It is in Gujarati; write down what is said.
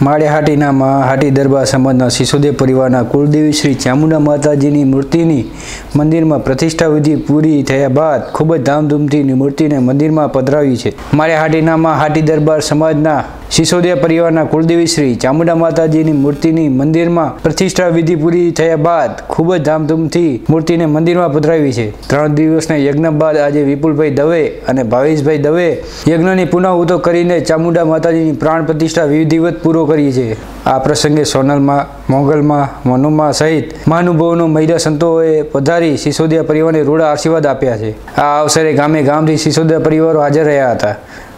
માળિયા હાટીનામાં હાટી દરબાર સમાજના સિસોદિયા પરિવારના કુળદેવી શ્રી ચામુંડા માતાજીની મૂર્તિની મંદિરમાં પ્રતિષ્ઠા વિધિ પૂરી થયા બાદ ખૂબ જ ધામધૂમથી મૂર્તિને મંદિરમાં પધરાવી છે। માળિયા હાટીનામાં હાટી દરબાર સમાજના સિસોદિયા પરિવારના કુળદેવી શ્રી ચામુંડા માતાજીની મૂર્તિની મંદિરમાં પ્રતિષ્ઠા વિધિ પૂરી થયા બાદ ખૂબ જ ધામધૂમથી મૂર્તિને મંદિરમાં પધરાવી છે। 3 દિવસના યજ્ઞ બાદ આજે વિપુલભાઈ દવે અને ભાવેશભાઈ દવે યજ્ઞની પુનઃઉતો કરીને ચામુંડા માતાજીની પ્રાણ પ્રતિષ્ઠા વિધિવત પૂરો કરી છે। આ પ્રસંગે સોનલમાં, મોગલમાં, મનુમાં સહિત મહાનુભાવોનો મહિલા સંતોએ પધારી સિસોદિયા પરિવારને રૂડા આશીર્વાદ આપ્યા છે। આ અવસરે ગામે ગામથી સિસોદિયા પરિવારો હાજર રહ્યા હતા।